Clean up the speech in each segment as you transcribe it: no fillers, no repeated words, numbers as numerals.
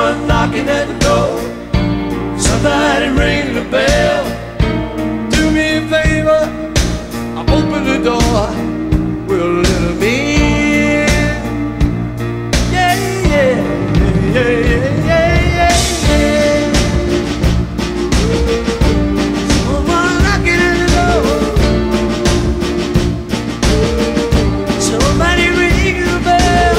knocking at the door. Somebody ring the bell. Do me a favor, open the door. We'll let 'em in. Yeah, yeah, yeah, yeah, yeah, yeah. Someone knocking at the door. Somebody ring the bell.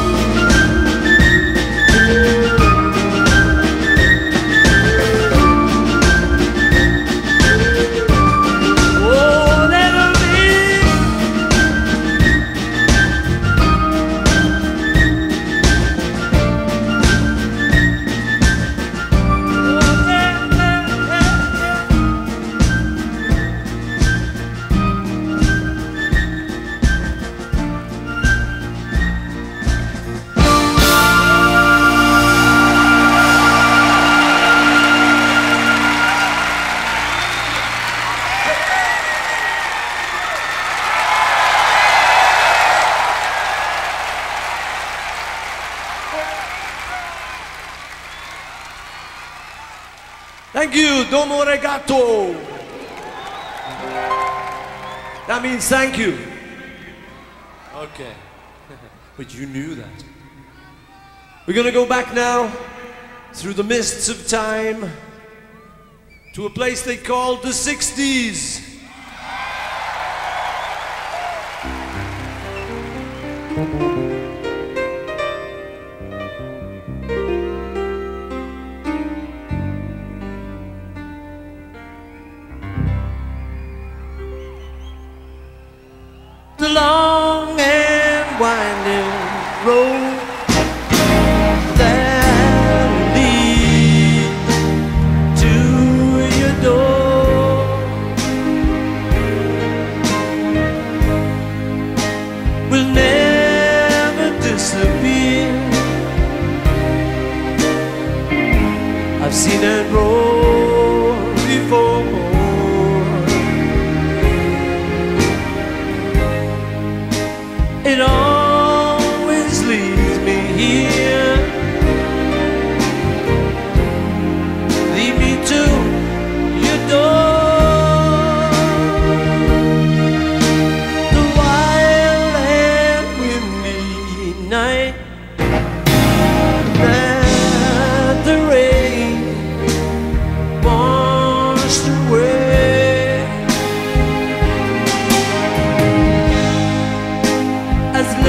Thank you, domo arigato. That means thank you. Okay, but you knew that. We're gonna go back now through the mists of time to a place they called the 60s. The long and winding road that leads to your door will never disappear. I've seen that road before. It always leads me here. Lead me to your door. The wild and windy night that the rain washed away. As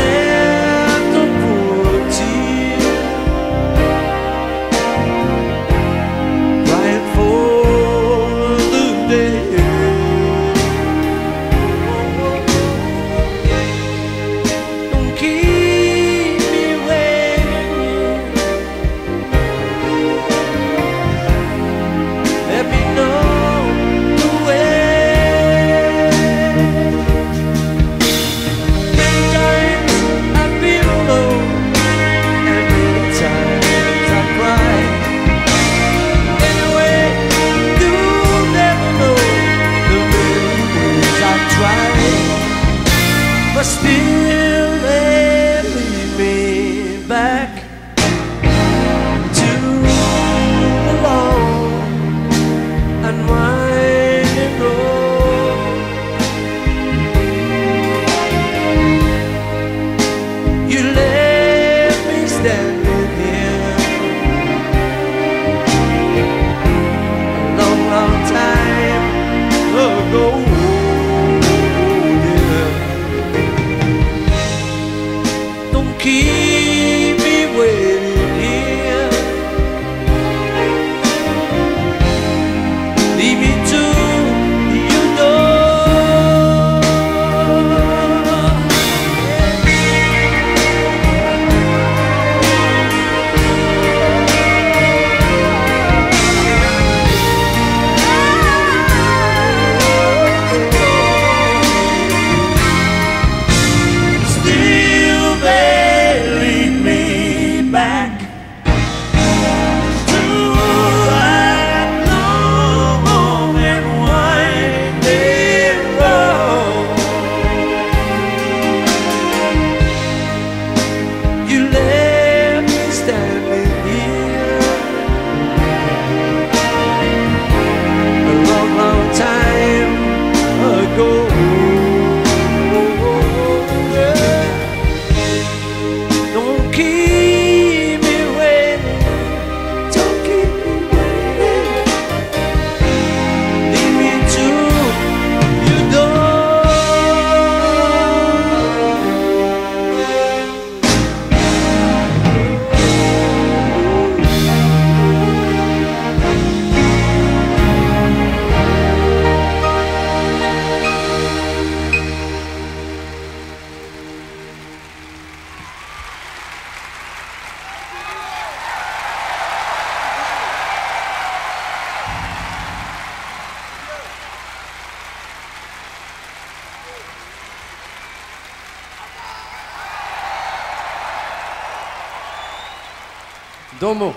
Domo.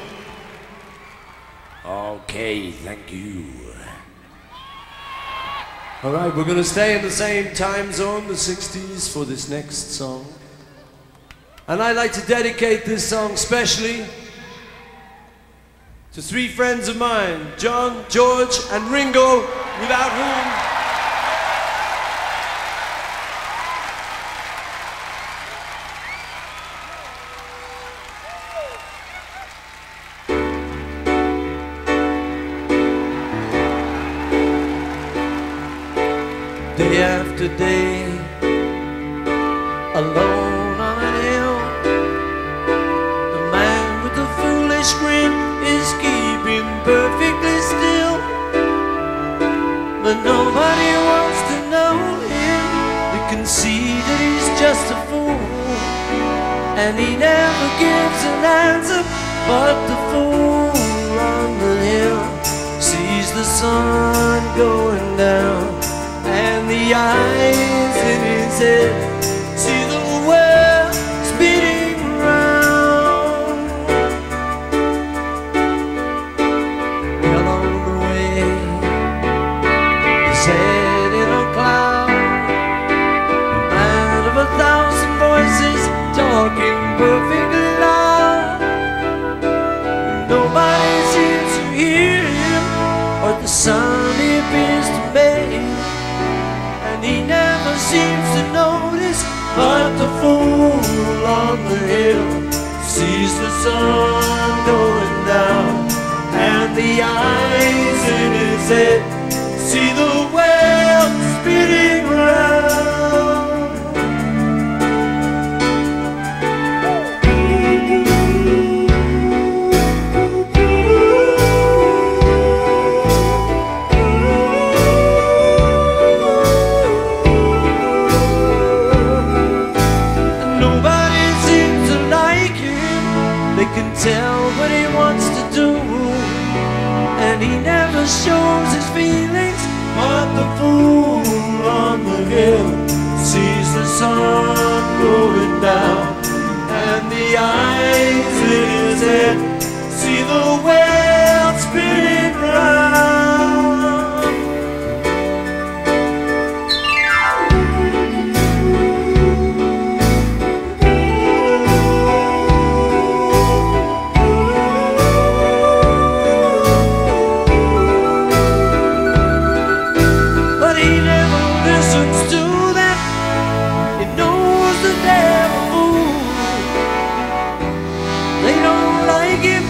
Okay, thank you. All right, we're going to stay in the same time zone, the 60s, for this next song. And I'd like to dedicate this song specially to three friends of mine, John, George, and Ringo, without whom day after day, alone on a hill, the man with the foolish grin is keeping perfectly still, but nobody wants to know him. They can see that he's just a fool, and he never gives an answer. But the fool on the hill sees the sun going down, and the eyes in his head see the world spinning round. Along the way, his head in a cloud, a man of 1,000 voices talking perfectly loud. Nobody seems to hear him or the sound he appears to make. He never seems to notice, but the fool on the hill sees the sun going down, and the eyes in his head see the world spinning round. Tell what he wants to do, and he never shows his feelings. But the fool on the hill sees the sun going down, and the eyes in his head see the world spinning round. They don't like it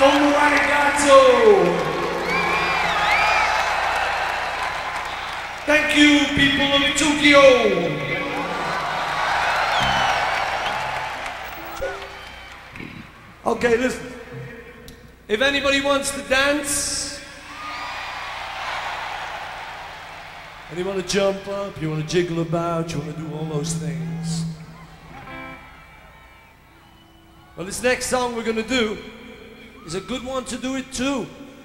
Como arigato. Thank you, people of Tokyo. Okay, listen. If anybody wants to dance, and you want to jump up, you want to jiggle about, you want to do all those things. Well, this next song we're going to do is a good one to do it too.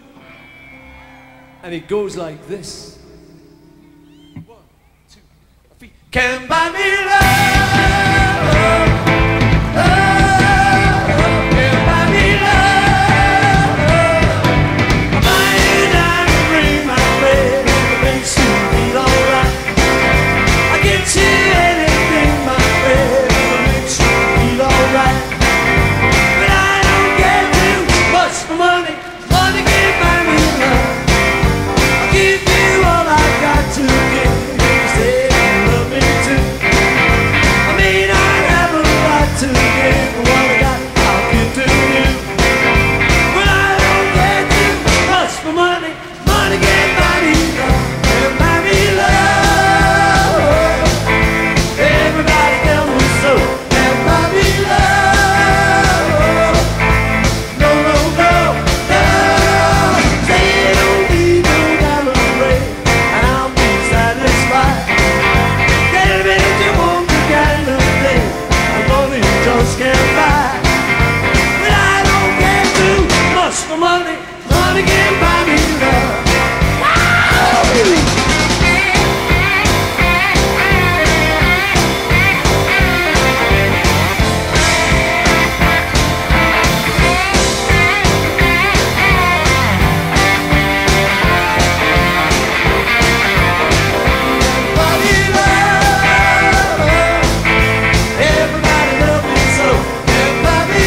And it goes like this. 1, 2, 3. Can't buy me love. Can't buy me love. Buying diamond ring, my baby, makes you feel alright. I get you anything, my baby, makes you feel alright. But I don't get too much for money. Money can't buy me love. I'll give you all I got to give. You say you love me too. I may not have a lot to give, but what I got, I'll give to you. But I don't get too much for money. Money can't buy me love. Can't buy me love. Everybody tell me so. Can't buy me love. No, no, no, no. Say you don't need no diamond ring, and I'll be satisfied. Get a minute you want the kind of thing that money just can't buy. But I don't get too much for money. Money can't buy me love. Everybody love me so. Can't buy me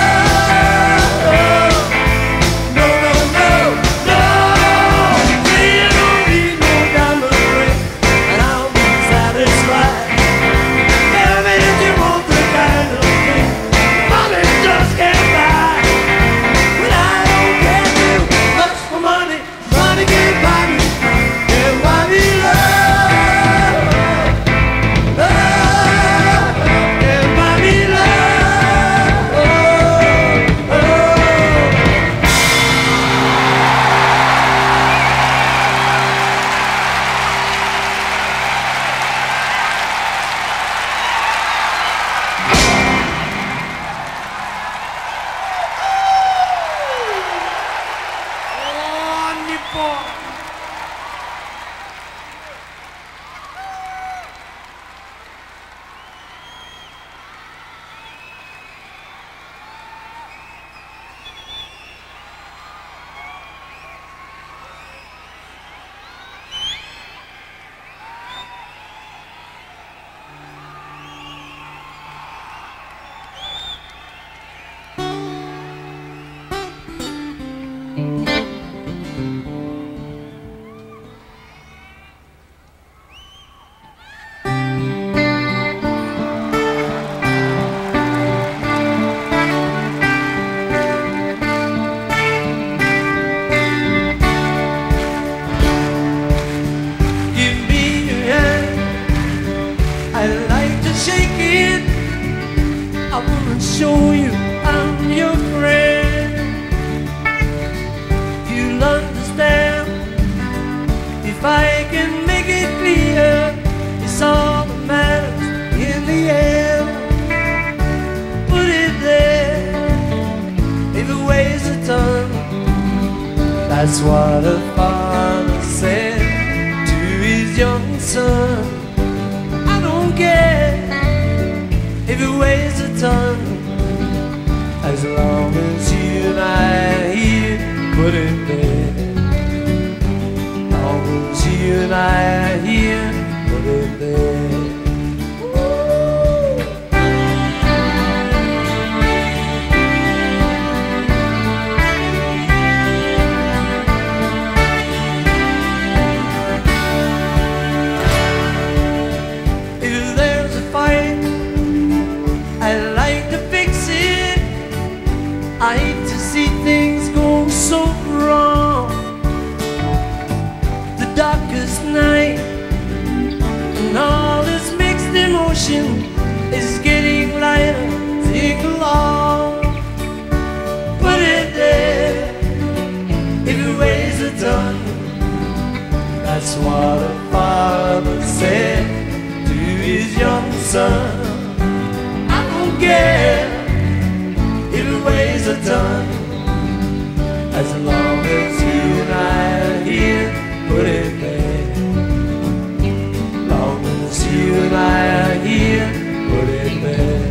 love. No, no, no, no. Say you don't need no diamond ring, and I'll be satisfied. Get a minute you want the kind of thing money just can't buy. But I don't get too much for money. Money can't buy me. Can't buy me love. Love can't buy me love. Oh, oh. Oh, Nippon. Give me your hand. I like to shake it. I wanna show you I'm your friend. You'll understand if I can make it clear. It's all that matters in the end. Put it there. If it weighs a ton, that's what a father said to his young son. I don't care if it weighs a ton, as long as you and I are here. Put it there. As long as you and I are here. Put it there. If there's a fight, I like to fix it. what a father said to his young son. I don't care if it weighs a ton, as long as you and I are here, put it there. Long as you and I are here, put it there.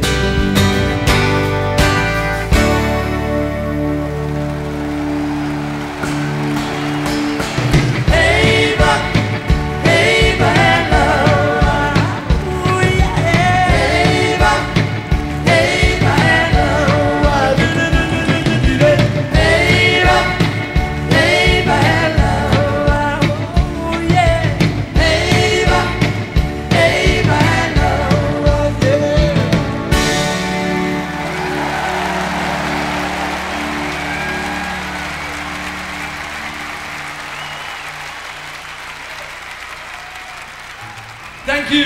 Thank you.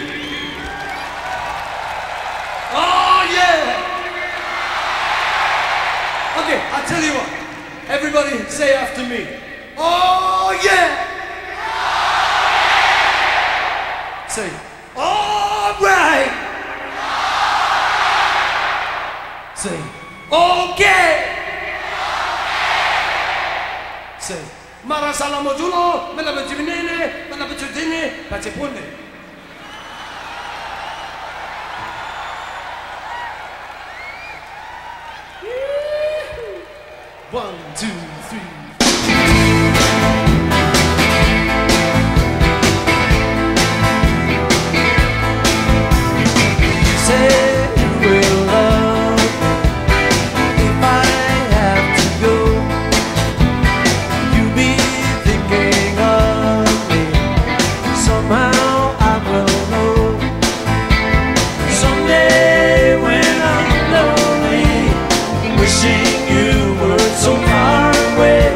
Oh, yeah. Okay, I'll tell you what. Everybody say after me. Oh, yeah. Say, all right. Say, okay. Say, marasala mojulo, melabajimine, melabajudine, pachepune. 1, 2, 3. Say you will love if I have to go. You'll be thinking of me. Somehow I will know. Someday when I'm lonely, wishing you were so far away.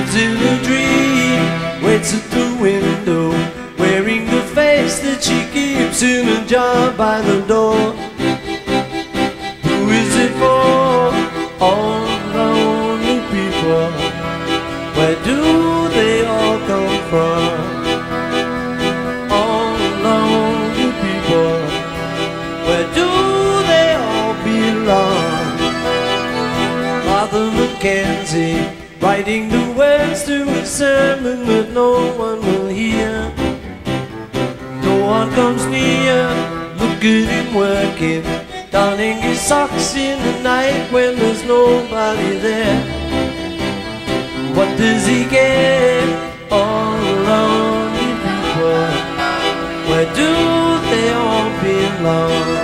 lives in a dream, waits at the window, wearing the face that she keeps in a jar by the door. Who is it for? All lonely people. Where do they all come from? All lonely people. Where do they all belong? Father Mackenzie, writing the words to a sermon that no one will hear. No one comes near, look at him working, darning his socks in the night when there's nobody there. What does he get? All lonely people. Where do they all belong?